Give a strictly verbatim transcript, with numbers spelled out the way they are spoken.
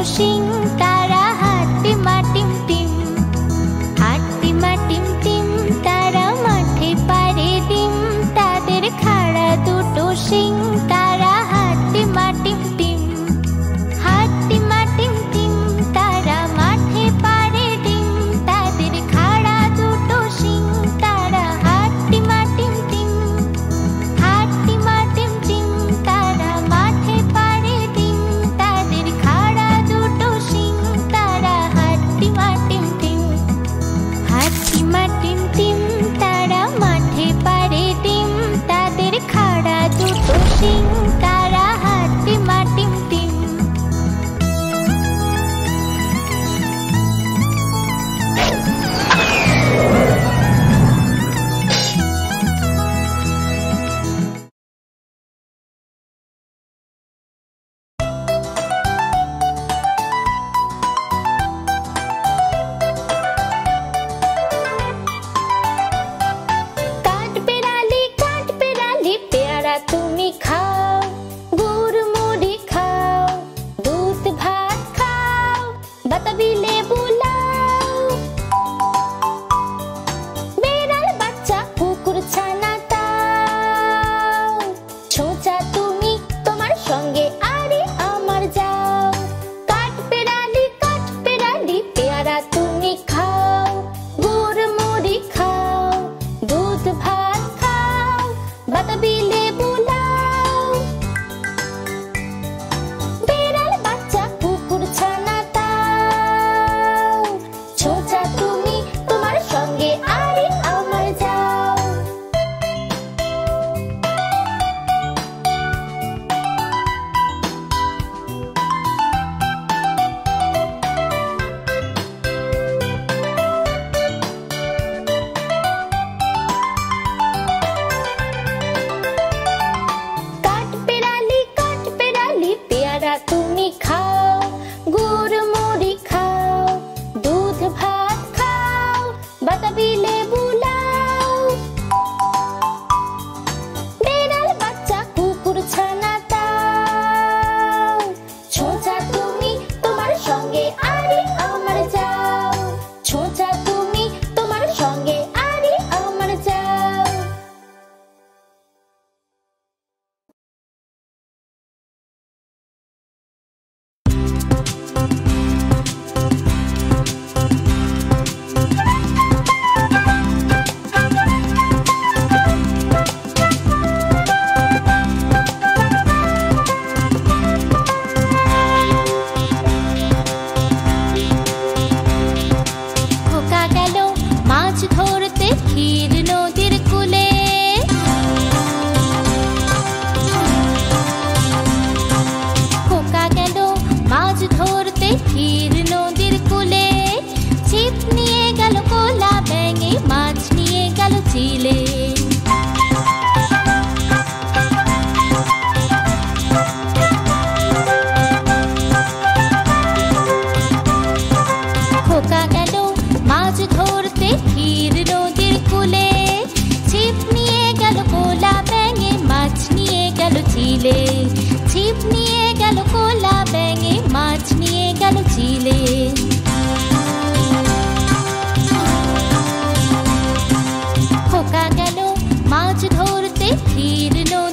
শিং তারা হাট্টিমা টিম টিম, হাট্টিমা টিম টিম তারা মাঠে পারে ডিম, তাদের খাড়া দুটো শিং তারা হাট্টিমা টিম টিম, হাট্টিমা টিম টিম তারা মাঠে পারে ডিম, তাদের খাড়া দুটো শিং তারা হাট্টিমা টিম টিম, হাট্টিমা টিম টিম তারা মাঠে পারে ডিম, তাদের খাড়া দুটো শিং তারা হাট্টিমা টিম টিম, হাট্টিমা টিম টিম তারা মাঠে পারে ডিম, তাদের খাড়া দুটো শিং তারা হাট্টিমা টিম টিম। কাঠ পেরালি কাঠ পেরালি পেয়ারা তুমি খাও, গুড় মুড়ি খাও, দুধ ভাত খাও, বাতাবি লেবু লাও। বেড়াল বাচ্চা কুকুর ছানা তাও, ছোঁচা তুমি তোমার সঙ্গে আরে আমার যাও। কাঠ পেরালি কাঠ পেরালি পেয়ারা তুমি খাও, গুড় মুড়ি খাও, দুধ ভাত খাও, বাতাবি লেবু লাও। বেড়াল বাচ্চা কুকুর ছানা তাও, ছোঁচা তুমি তোমার সঙ্গে আরে আমার যাও। কাঠ পেরালি কাঠ পেরালি পেয়ারা তুমি খাও, গুড় মুড়ি খাও, দুধ ভাত খাও, বাতাবি লেবু লাও। বেড়াল বাচ্চা কুকুর ছানা তাও, ছোঁচা তুমি তোমার সঙ্গে আরে আমার যাও, ছোঁচা তুমি তোমার সঙ্গে আরে আমার যাও। খোকা গেল মাছ ধরতে ক্ষীর নদীর কূলে, খোকা গেল মাছ ধরতে ক্ষীর নদীর কূলে, ছিপ নিয়ে গেল কোলা ব্যাঙে, মাছ নিয়ে গেল চিলে। খোকা গেল মাছ ধরতে ক্ষীর নদীর কূলে, ছিপ নিয়ে গেল কোলা ব্যাঙে, মাছ নিয়ে গেল চিলে, ছিপ নিয়ে গেল কোলা ব্যাঙে, মাছ নিয়ে গেল চিলে। খোকা গেল মাছ ধরতে ক্ষীর নদীর